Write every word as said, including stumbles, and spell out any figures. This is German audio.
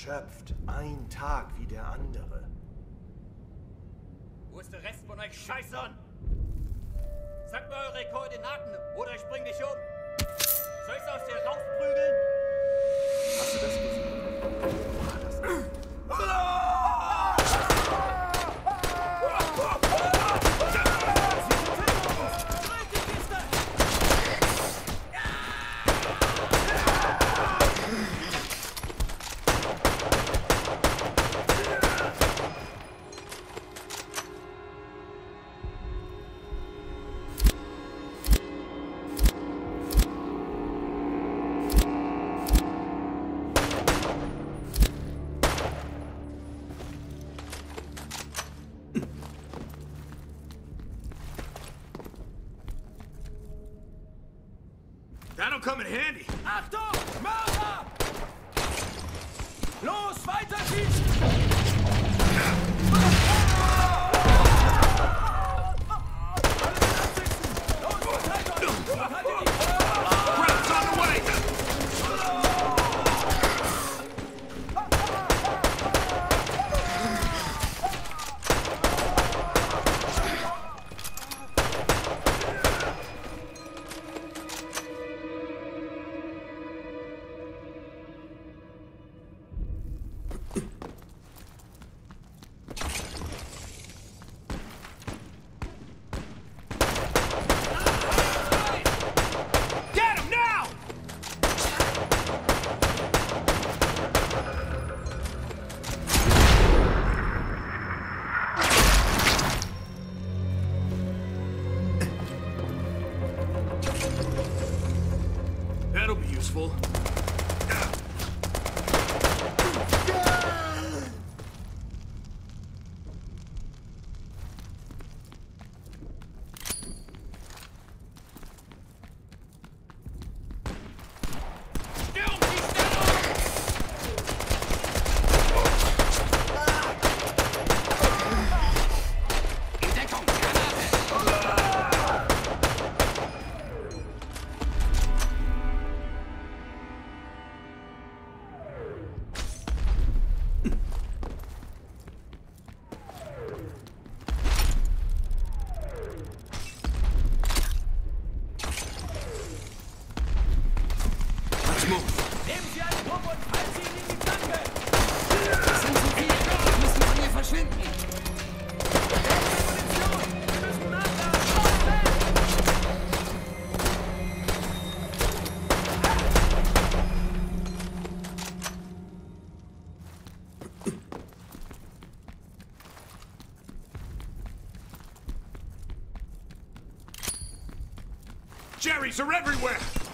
erschöpft. Ein Tag wie der andere. Wo ist der Rest von euch Scheißern? Sagt mir eure Koordinaten oder ich bring dich um. Soll ich's aus dir rausprügeln? Hast du das gesehen? War das nicht? That'll come in handy. Achtung! Mörder! Los, weiter schießen! Grab's on the way! That'll be useful. Nehmen Sie einen Pump und fallen Sie ihn in die Flanke! Das sind zu viele! Wir müssen von hier verschwinden! Munition! Wir müssen nachladen! Jerry's are everywhere!